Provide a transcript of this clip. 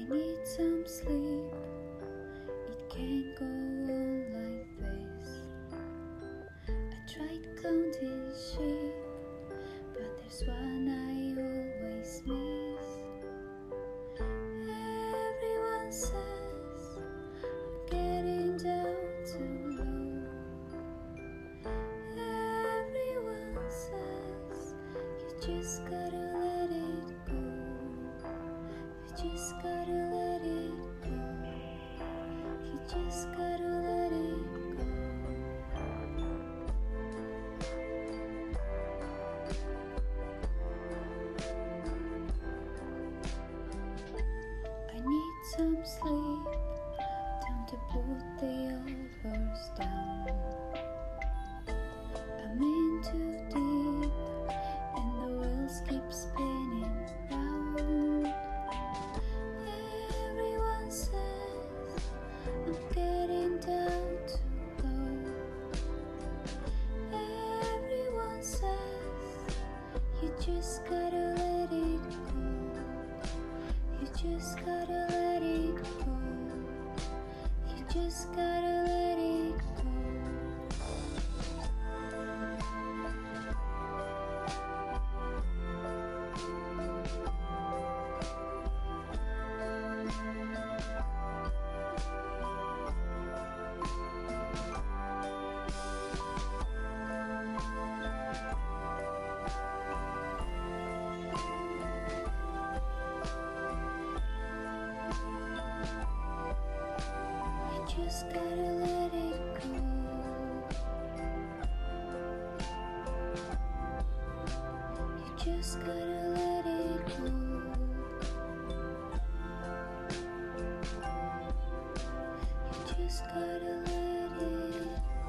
need some sleep. It can't go on like this. I tried counting sheep, but there's one I always miss. Everyone says I'm getting down too low. Everyone says you just gotta let it go. You just gotta let it go. You just gotta let it go. I need some sleep, time to put the old words down. I'm in too deep, and the wheels keep spinning round. Everyone says I'm getting down too low. Everyone says you just gotta let it go. You just gotta let it go. You just gotta let it go. You just gotta let it go. You just gotta let it go. You just gotta let it go.